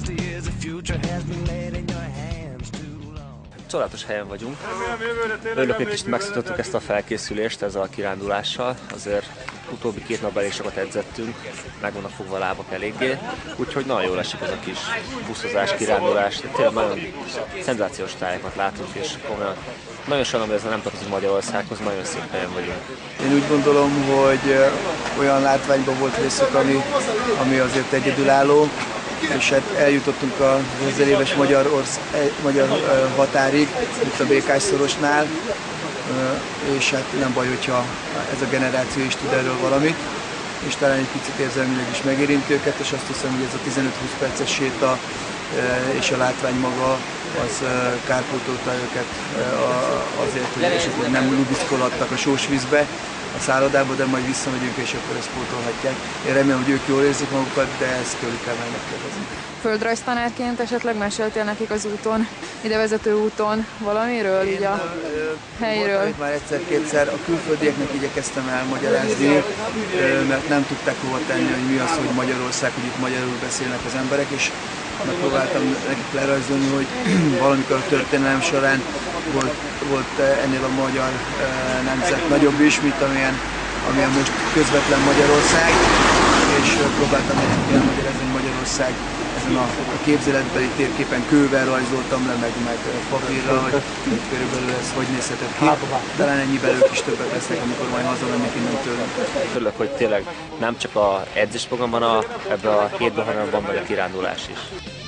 Csodálatos helyen vagyunk. Örülök, egy kicsit megszoktattuk ezt a felkészülést ezzel a kirándulással. Azért utóbbi 2 napban elég sokat edzettünk, meg vannak fogva a lábak eléggé. Úgyhogy nagyon jól esik ez a kis buszozás, kirándulás. Tényleg nagyon szenzációs tájakat látunk, és komolyan nagyon sajnálom, hogy ez nem tartozik Magyarországhoz, nagyon szép helyen vagyunk. Én úgy gondolom, hogy olyan látványban volt részük, ami azért egyedülálló, és hát eljutottunk a 1000 éves magyar határig, itt a Békás-szorosnál, és hát nem baj, hogyha ez a generáció is tud erről valamit, és talán egy picit érzelmileg is megérinti őket, és azt hiszem, hogy ez a 15-20 perces séta és a látvány maga az kárpótolta őket azért, hogy esetleg nem lubiszkolattak a sós vízbe, a szállodába, de majd visszamegyünk, és akkor ezt pótolhatják. Én remélem, hogy ők jól érzik magukat, de ezt tőlük kell megkérdezni. Földrajztanárként esetleg meséltél nekik az úton, idevezető úton valamiről, így a helyről? Már egyszer-kétszer a külföldieknek igyekeztem elmagyarázni, mert nem tudták hova tenni, hogy mi az, hogy Magyarország, hogy itt magyarul beszélnek az emberek, és megpróbáltam nekik lerajzolni, hogy valamikor a történelem során volt ennél a magyar nemzet nagyobb is, mint amilyen most közvetlen Magyarország, és próbáltam nekik elmagyarázni, hogy Magyarország ezen a képzeletbeli térképen kővel rajzoltam le, meg papírra, hogy körülbelül ez hogy nézhetett ki. Talán ennyiben ők is többet lesznek, amikor majd hazamennek innen tőlem. Örülök, hogy tényleg nem csak az edzésprogram van ebben a hétben, hanem van benne kirándulás is.